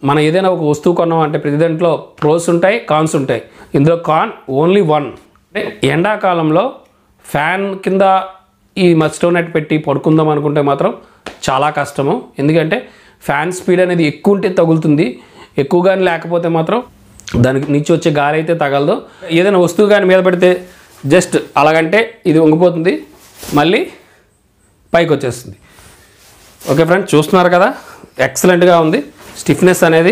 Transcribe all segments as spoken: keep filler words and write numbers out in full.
మనం ఏదైనా ఒక వస్తువు కొన్నాం అంటే ప్రతి దాంట్లో ప్రోస్ ఉంటాయి, కాన్స్ ఉంటాయి. ఇందులో కాన్ ఓన్లీ వన్. అంటే ఎండాకాలంలో ఫ్యాన్ కింద ఈ మస్కిటో నెట్ పెట్టి పడుకుందాం అనుకుంటే మాత్రం చాలా కష్టము. ఎందుకంటే ఫ్యాన్ స్పీడ్ అనేది ఎక్కువ ఉంటే తగులుతుంది, ఎక్కువగానే లేకపోతే మాత్రం దానికి నుంచి వచ్చే గాలి అయితే తగలదు. ఏదైనా వస్తువు కానీ మీద పెడితే జస్ట్ అలాగంటే ఇది వంగిపోతుంది, మళ్ళీ పైకి వచ్చేస్తుంది. ఓకే ఫ్రెండ్స్, చూస్తున్నారు కదా, ఎక్సలెంట్గా ఉంది స్టిఫ్నెస్ అనేది.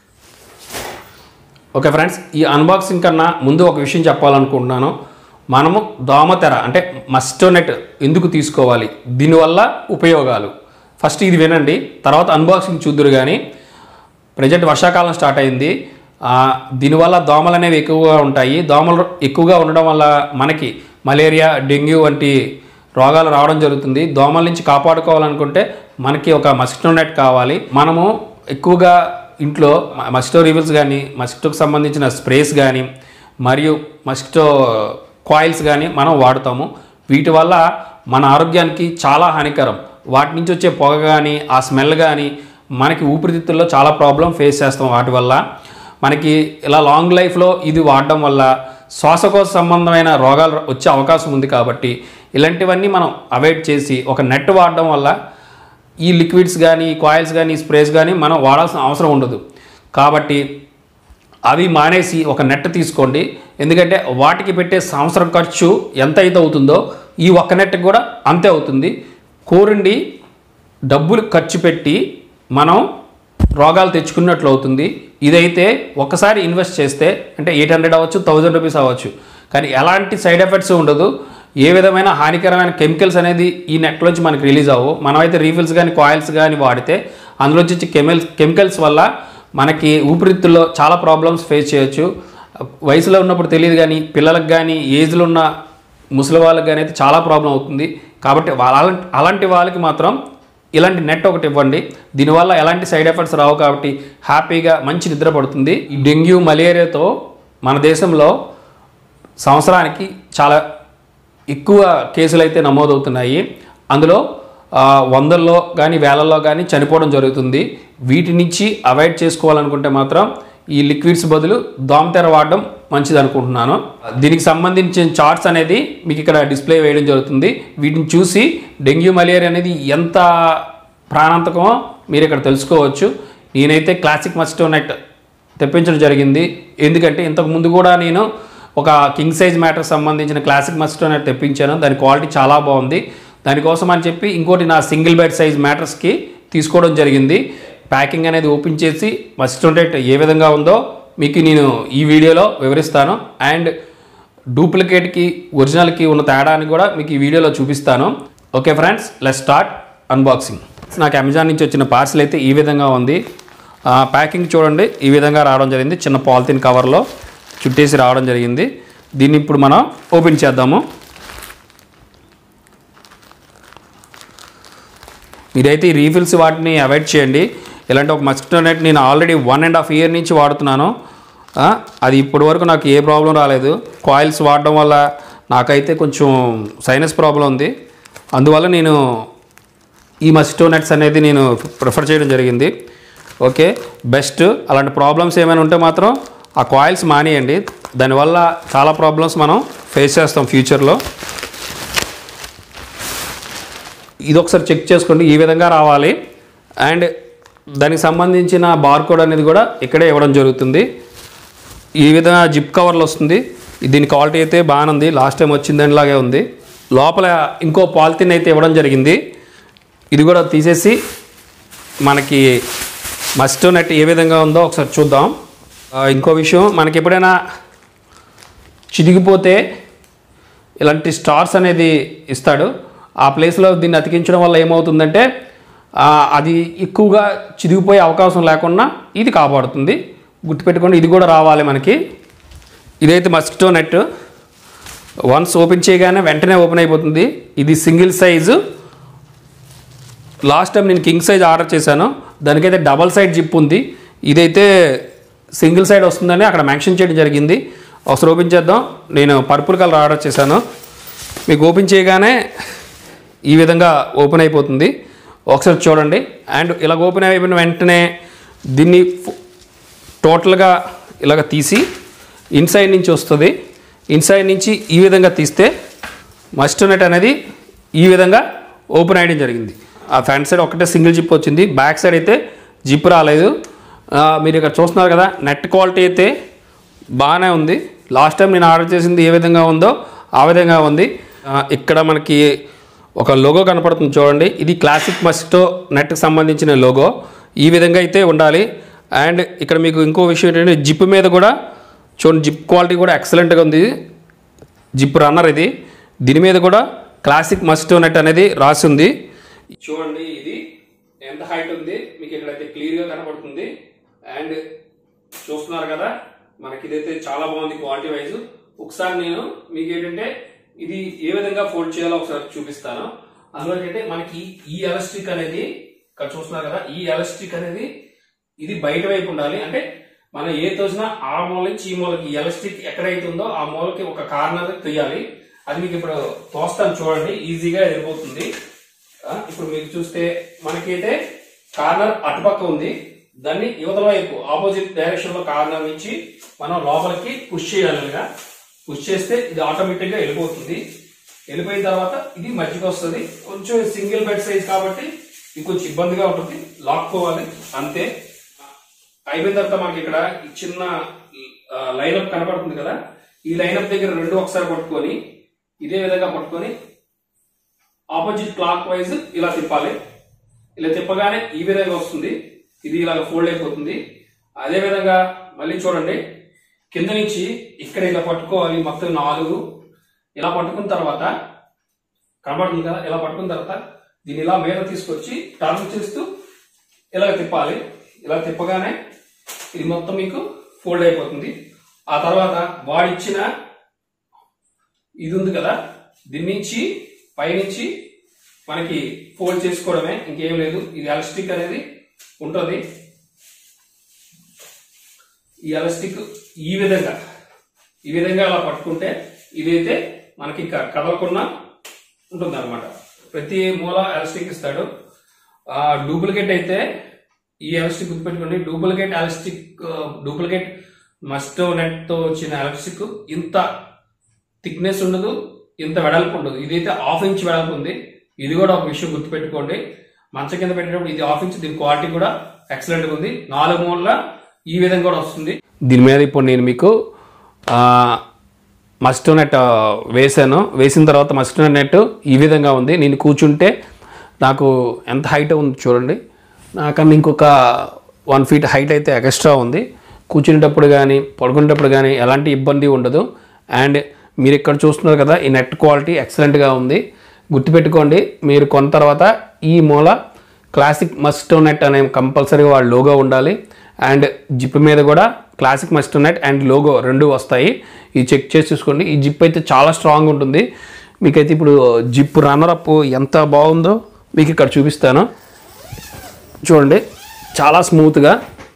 ఓకే ఫ్రెండ్స్, ఈ అన్బాక్సింగ్ కన్నా ముందు ఒక విషయం చెప్పాలనుకుంటున్నాను. మనము దోమతెర అంటే మస్కిటో నెట్ ఎందుకు తీసుకోవాలి, దీనివల్ల ఉపయోగాలు ఫస్ట్ ఇది వినండి, తర్వాత అన్బాక్సింగ్ చూద్దురు. కానీ ప్రజెంట్ వర్షాకాలం స్టార్ట్ అయింది, దీనివల్ల దోమలు అనేవి ఎక్కువగా ఉంటాయి. దోమలు ఎక్కువగా ఉండడం వల్ల మనకి మలేరియా, డెంగ్యూ వంటి రోగాలు రావడం జరుగుతుంది. దోమల నుంచి కాపాడుకోవాలనుకుంటే మనకి ఒక మస్కిటో నెట్ కావాలి. మనము ఎక్కువగా ఇంట్లో మస్కిటో రివెల్స్ కానీ, మస్కిటోకి సంబంధించిన స్ప్రేస్ కానీ, మరియు మస్కిటో కాయిల్స్ కానీ మనం వాడుతాము. వీటి వల్ల మన ఆరోగ్యానికి చాలా హానికరం. వాటి నుంచి వచ్చే పొగ కానీ, ఆ స్మెల్ కానీ మనకి ఊపిరితిత్తుల్లో చాలా ప్రాబ్లం ఫేస్ చేస్తాం. వాటి వల్ల మనకి ఇలా లాంగ్ లైఫ్లో ఇది వాడడం వల్ల శ్వాసకోశ సంబంధమైన రోగాలు వచ్చే అవకాశం ఉంది. కాబట్టి ఇలాంటివన్నీ మనం అవాయిడ్ చేసి ఒక నెట్ వాడడం వల్ల ఈ లిక్విడ్స్ కానీ, ఈ కాయిల్స్ కానీ, ఈ స్ప్రేస్ కానీ మనం వాడాల్సిన అవసరం ఉండదు. కాబట్టి అవి మానేసి ఒక నెట్ తీసుకోండి. ఎందుకంటే వాటికి పెట్టే సంవత్సరం ఖర్చు ఎంత అయితే అవుతుందో ఈ ఒక్క నెట్కి కూడా అంతే అవుతుంది. కోరండి డబ్బులు ఖర్చు పెట్టి మనం రోగాలు తెచ్చుకున్నట్లు అవుతుంది. ఇదైతే ఒకసారి ఇన్వెస్ట్ చేస్తే అంటే ఎయిట్ హండ్రెడ్ అవ్వచ్చు, థౌజండ్ రూపీస్ అవ్వచ్చు, కానీ ఎలాంటి సైడ్ ఎఫెక్ట్స్ ఉండదు. ఏ విధమైన హానికరమైన కెమికల్స్ అనేది ఈ నెట్లోంచి మనకి రిలీజ్ అవ్వవు. మనమైతే రీఫిల్స్ కానీ, కాయిల్స్ కానీ వాడితే అందులోంచి వచ్చే కెమికల్స్ కెమికల్స్ వల్ల మనకి ఊపిరితిత్తుల్లో చాలా ప్రాబ్లమ్స్ ఫేస్ చేయొచ్చు. వయసులో ఉన్నప్పుడు తెలియదు, కానీ పిల్లలకు కానీ, ఏజ్లో ఉన్న ముసలి వాళ్ళకి కానీ అయితే చాలా ప్రాబ్లం అవుతుంది. కాబట్టి అలాంటి అలాంటి వాళ్ళకి మాత్రం ఇలాంటి నెట్ ఒకటి ఇవ్వండి. దీనివల్ల ఎలాంటి సైడ్ ఎఫెక్ట్స్ రావు. కాబట్టి హ్యాపీగా మంచి నిద్ర పడుతుంది. ఈ డెంగ్యూ, మలేరియాతో మన దేశంలో సంవత్సరానికి చాలా ఎక్కువ కేసులు అయితే నమోదవుతున్నాయి. అందులో వందల్లో కానీ వేలల్లో కానీ చనిపోవడం జరుగుతుంది. వీటి నుంచి అవాయిడ్ చేసుకోవాలనుకుంటే మాత్రం ఈ లిక్విడ్స్ బదులు దోమతెర వాడడం మంచిది అనుకుంటున్నాను. దీనికి సంబంధించిన చార్ట్స్ అనేది మీకు ఇక్కడ డిస్ప్లే వేయడం జరుగుతుంది. వీటిని చూసి డెంగ్యూ, మలేరియా అనేది ఎంత ప్రాణాంతకమో మీరు ఇక్కడ తెలుసుకోవచ్చు. నేనైతే క్లాసిక్ మస్కిటో నెట్ తెప్పించడం జరిగింది. ఎందుకంటే ఇంతకు ముందు కూడా నేను ఒక కింగ్ సైజ్ మ్యాటర్ సంబంధించిన క్లాసిక్ మస్కిటో నెట్ తెప్పించాను. దాని క్వాలిటీ చాలా బాగుంది. దానికోసం అని చెప్పి ఇంకోటి నా సింగిల్ బెడ్ సైజ్ మ్యాటర్స్కి తీసుకోవడం జరిగింది. ప్యాకింగ్ అనేది ఓపెన్ చేసి మస్కిటో నెట్ ఏ విధంగా ఉందో మీకు నేను ఈ వీడియోలో వివరిస్తాను. అండ్ డూప్లికేట్కి ఒరిజినల్కి ఉన్న తేడాని కూడా మీకు ఈ వీడియోలో చూపిస్తాను. Okay friends, let's start unboxing. నాకు అమెజాన్ నుంచి వచ్చిన పార్సిల్ అయితే ఈ విధంగా ఉంది. ప్యాకింగ్ చూడండి, ఈ విధంగా రావడం జరిగింది. చిన్న పాలిథిన్ కవర్లో చుట్టేసి రావడం జరిగింది. దీన్ని ఇప్పుడు మనం ఓపెన్ చేద్దాము. మీరైతే ఈ రీఫిల్స్ వాటిని అవాయిడ్ చేయండి. ఇలాంటి ఒక మస్కిటో నెట్ నేను already one and half year నుంచి వాడుతున్నాను. అది ఇప్పటి వరకు నాకు ఏ ప్రాబ్లం రాలేదు. కాయిల్స్ వాడడం వల్ల నాకైతే కొంచెం సైనస్ ప్రాబ్లం ఉంది. అందువల్ల నేను ఈ మస్కిటో నెట్స్ అనేది నేను ప్రిఫర్ చేయడం జరిగింది. Okay, best. అలాంటి ప్రాబ్లమ్స్ ఏమైనా ఉంటే మాత్రం ఆ కాయిల్స్ మానేయండి. దానివల్ల చాలా ప్రాబ్లమ్స్ మనం ఫేస్ చేస్తాం ఫ్యూచర్లో. ఇది ఒకసారి చెక్ చేసుకోండి, ఈ విధంగా రావాలి. అండ్ దానికి సంబంధించిన బార్కోడ్ అనేది కూడా ఇక్కడే ఇవ్వడం జరుగుతుంది. ఈ విధంగా జిప్ కవర్లు వస్తుంది. దీని క్వాలిటీ అయితే బాగానే ఉంది, లాస్ట్ టైం వచ్చిన దానిలాగే ఉంది. లోపల ఇంకో పాలిథిన్ అయితే ఇవ్వడం జరిగింది. ఇది కూడా తీసేసి మనకి మస్కిటో నెట్ ఏ విధంగా ఉందో ఒకసారి చూద్దాం. ఇంకో విషయం, మనకి ఎప్పుడైనా చిరిగిపోతే ఇలాంటి స్టార్స్ అనేది ఇస్తాడు. ఆ ప్లేస్లో దీన్ని అతికించడం వల్ల ఏమవుతుందంటే అది ఎక్కువగా చిరిగిపోయే అవకాశం లేకుండా ఇది కాపాడుతుంది. గుర్తుపెట్టుకోండి, ఇది కూడా రావాలి మనకి. ఇదైతే మస్కిటో నెట్ వన్స్ ఓపెన్ చేయగానే వెంటనే ఓపెన్ అయిపోతుంది. ఇది సింగిల్ సైజు. లాస్ట్ టైం నేను కింగ్ సైజ్ ఆర్డర్ చేశాను, దానికైతే డబల్ సైడ్ జిప్ ఉంది. ఇదైతే సింగిల్ సైడ్ వస్తుందని అక్కడ మెన్షన్ చేయడం జరిగింది. ఒకసారి ఓపెన్ చేద్దాం. నేను పర్పుల్ కలర్ ఆర్డర్ చేశాను. మీకు ఓపెన్ చేయగానే ఈ విధంగా ఓపెన్ అయిపోతుంది. ఒకసారి చూడండి. అండ్ ఇలా ఓపెన్ అయిపోయిన వెంటనే దీన్ని టోటల్గా ఇలాగ తీసి ఇన్సైడ్ నుంచి వస్తుంది. ఇన్సైడ్ నుంచి ఈ విధంగా తీస్తే మస్టో నెట్ అనేది ఈ విధంగా ఓపెన్ అయ్యడం జరిగింది. ఆ ఫ్రంట్ సైడ్ ఒకటే సింగిల్ జిప్ వచ్చింది, బ్యాక్ సైడ్ అయితే జిప్ రాలేదు. మీరు ఇక్కడ చూస్తున్నారు కదా, నెట్ క్వాలిటీ అయితే బాగానే ఉంది. లాస్ట్ టైం నేను ఆర్డర్ చేసింది ఏ విధంగా ఉందో ఆ విధంగా ఉంది. ఇక్కడ మనకి ఒక లోగో కనపడుతుంది చూడండి, ఇది క్లాసిక్ మస్టో నెట్కి సంబంధించిన లోగో. ఈ విధంగా అయితే ఉండాలి. అండ్ ఇక్కడ మీకు ఇంకో విషయం ఏంటంటే జిప్ మీద కూడా చూడండి, జిప్ క్వాలిటీ కూడా ఎక్సలెంట్గా ఉంది. జిప్ రన్నర్ ఇది, దీని మీద కూడా క్లాసిక్ మస్టో నెట్ అనేది రాసి ఉంది. చూడండి ఇది ఎంత హైట్ ఉంది మీకు ఇక్కడైతే క్లియర్గా కనపడుతుంది. అండ్ చూస్తున్నారు కదా, మనకి ఇదైతే చాలా బాగుంది క్వాలిటీ వైజ్. ఒకసారి నేను మీకు ఏంటంటే ఇది ఏ విధంగా ఫోల్డ్ చేయాలో ఒకసారి చూపిస్తాను. అందులో ఏంటంటే మనకి ఈ ఎలాస్టిక్ అనేది ఇక్కడ చూస్తున్నారు కదా, ఈ ఎలాస్టిక్ అనేది ఇది బయట వైపు ఉండాలి. అంటే మనం ఏ తోసినా ఆ మూల నుంచి ఈ మూలకి ఎలాస్టిక్ ఎక్కడైతే ఉందో ఆ మూలకి ఒక కార్నర్ తీయాలి. అది మీకు ఇప్పుడు తోస్తాను చూడండి, ఈజీగా వెళ్ళిపోతుంది. ఇప్పుడు మీకు చూస్తే మనకైతే కార్నర్ అటుపక్క ఉంది, దాన్ని యువతల వైపు ఆపోజిట్ డైరెక్షన్ లో కార్నర్ నుంచి మనం లోపలికి పుష్ చేయాలిగా. పుష్ చేస్తే ఇది ఆటోమేటిక్ గా వెళ్ళిపోతుంది. వెళ్ళిపోయిన తర్వాత ఇది మధ్యకి వస్తుంది. కొంచెం సింగిల్ బెడ్ సైజ్ కాబట్టి ఇది కొంచెం ఇబ్బందిగా ఉంటుంది, లాక్కోవాలి అంతే. అయిపోయిన తర్వాత మనకి ఇక్కడ చిన్న లైనప్ కనపడుతుంది కదా, ఈ లైనప్ దగ్గర రెండు ఒకసారి పట్టుకొని ఇదే విధంగా పట్టుకొని ఆపోజిట్ క్లాక్ వైజ్ ఇలా తిప్పాలి. ఇలా తిప్పగానే ఈ విధంగా వస్తుంది, ఇది ఇలాగ ఫోల్డ్ అయిపోతుంది. అదే విధంగా మళ్ళీ చూడండి, కింద నుంచి ఇక్కడ ఇలా పట్టుకోవాలి. మొత్తం నాలుగు ఇలా పట్టుకున్న తర్వాత కనబడుతుంది కదా, ఇలా పట్టుకున్న తర్వాత దీన్ని ఇలా మీద తీసుకొచ్చి టర్న్ చేస్తూ ఇలా తిప్పాలి. ఇలా తిప్పగానే ఇది మొత్తం మీకు ఫోల్డ్ అయిపోతుంది. ఆ తర్వాత వాడిచ్చిన ఇది ఉంది కదా, దీని నుంచి పైనుంచి మనకి ఫోల్డ్ చేసుకోవడమే, ఇంకేం లేదు. ఇది ఎలాస్టిక్ అనేది ఉంటుంది. ఈ ఎలాస్టిక్ ఈ విధంగా ఈ విధంగా అలా పట్టుకుంటే ఇదైతే మనకి కదలకుండా ఉంటుంది అనమాట. ప్రతి మూల ఎలాస్టిక్ ఇస్తాడు. ఆ డూప్లికేట్ అయితే ఈ ఎలాస్టిక్ గుర్తుపెట్టుకోండి, duplicate elastic duplicate mosquito net తో వచ్చిన ఎలాస్టిక్ ఇంత థిక్నెస్ ఉండదు, ఇంత వెడల్పు ఉండదు. ఇదైతే హాఫ్ ఇంచ్ వెడల్పు ఉంది. ఇది కూడా ఒక విషయం గుర్తుపెట్టుకోండి. మంచం కింద పెట్టేటప్పుడు ఇది హాఫ్ ఇంచ్, దీని క్వాలిటీ కూడా ఎక్సలెంట్ గా ఉంది. నాలుగు మూలల ఈ విధంగా కూడా వస్తుంది. దీని మీద ఇప్పుడు నేను మీకు మస్టో నెట్ వేసాను. వేసిన తర్వాత మస్టో నెట్ ఈ విధంగా ఉంది. నేను కూర్చుంటే నాకు ఎంత హైట్ ఉంది చూడండి, నాకన్నా ఇంకొక వన్ ఫీట్ హైట్ అయితే ఎక్స్ట్రా ఉంది. కూర్చునేటప్పుడు కానీ పడుకునేటప్పుడు కానీ ఎలాంటి ఇబ్బంది ఉండదు. అండ్ మీరు ఇక్కడ చూస్తున్నారు కదా, ఈ నెట్ క్వాలిటీ ఎక్సలెంట్గా ఉంది. గుర్తుపెట్టుకోండి, మీరు కొన్న తర్వాత ఈ మూల క్లాసిక్ మస్టో నెట్ అనే కంపల్సరీగా వాళ్ళ లోగో ఉండాలి. అండ్ జిప్ మీద కూడా classic mosquito net and logo రెండు వస్తాయి. ఇది చెక్ చేసి చూసుకోండి. ఈ జిప్ అయితే చాలా స్ట్రాంగ్ ఉంటుంది. మీకైతే ఇప్పుడు జిప్ రన్నర్ అప్ ఎంత బాగుందో మీకు ఇక్కడ చూపిస్తాను చూడండి. చాలా స్మూత్గా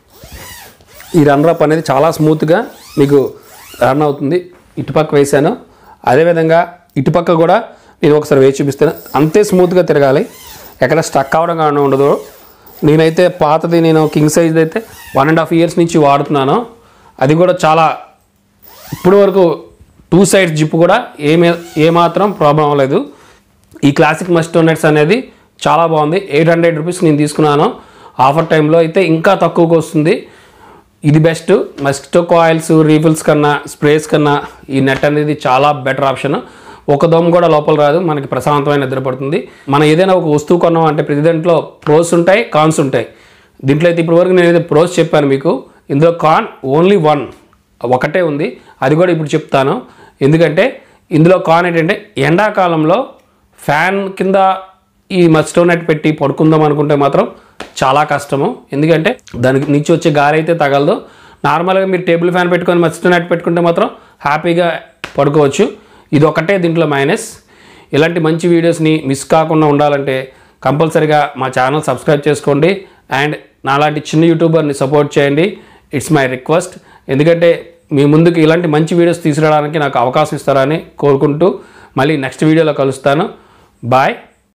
ఈ రన్నర్ అప్ అనేది చాలా స్మూత్గా మీకు రన్ అవుతుంది. ఇటుపక్క వేసాను, అదేవిధంగా ఇటుపక్క కూడా నేను ఒకసారి వేసి చూపిస్తాను. అంతే స్మూత్గా తిరగాలి, ఎక్కడ స్టక్ అవ్వడం కానీ ఉండదు. నేనైతే పాతది నేను కింగ్ సైజ్ అయితే వన్ అండ్ హాఫ్ ఇయర్స్ నుంచి వాడుతున్నాను. అది కూడా చాలా ఇప్పుడు వరకు టూ సైడ్స్ జిప్ కూడా ఏమే ఏమాత్రం ప్రాబ్లం అవ్వలేదు. ఈ క్లాసిక్ మస్టో నెట్స్ అనేది చాలా బాగుంది. ఎయిట్ హండ్రెడ్ రూపీస్ నేను తీసుకున్నాను. ఆఫర్ టైంలో అయితే ఇంకా తక్కువగా వస్తుంది. ఇది బెస్ట్. మస్కిటో కాయిల్స్ రీఫిల్స్ కన్నా స్ప్రేస్ కన్నా ఈ నెట్ అనేది చాలా బెటర్ ఆప్షన్. ఒక దోమ కూడా లోపల రాదు, మనకి ప్రశాంతమైన నిద్ర పడుతుంది. మనం ఏదైనా ఒక వస్తువు కొన్నాం అంటే ప్రతి దాంట్లో ప్రోస్ ఉంటాయి, కాన్స్ ఉంటాయి. దీంట్లో అయితే ఇప్పటి వరకు నేను ఏదైతే ప్రోస్ చెప్పాను మీకు, ఇందులో కాన్ ఓన్లీ వన్ ఒకటే ఉంది. అది కూడా ఇప్పుడు చెప్తాను. ఎందుకంటే ఇందులో కాన్ ఏంటంటే ఎండాకాలంలో ఫ్యాన్ కింద ఈ మస్టో నెట్ పెట్టి పడుకుందాం అనుకుంటే మాత్రం చాలా కష్టము. ఎందుకంటే దానికి నుంచి వచ్చే గాలి అయితే తగలదు. నార్మల్గా మీరు టేబుల్ ఫ్యాన్ పెట్టుకొని మస్టో నెట్ పెట్టుకుంటే మాత్రం హ్యాపీగా పడుకోవచ్చు. ఇది ఒకటే దీంట్లో మైనస్. ఇలాంటి మంచి వీడియోస్ని మిస్ కాకుండా ఉండాలంటే కంపల్సరీగా మా ఛానల్ సబ్స్క్రైబ్ చేసుకోండి. అండ్ నాలాంటి చిన్న యూట్యూబర్ని సపోర్ట్ చేయండి. It's my request. ఎందుకంటే మీ ముందుకు ఇలాంటి మంచి వీడియోస్ తీసుకురావడానికి నాకు అవకాశం ఇస్తారని కోరుకుంటూ మళ్ళీ నెక్స్ట్ వీడియోలో కలుస్తాను. బాయ్.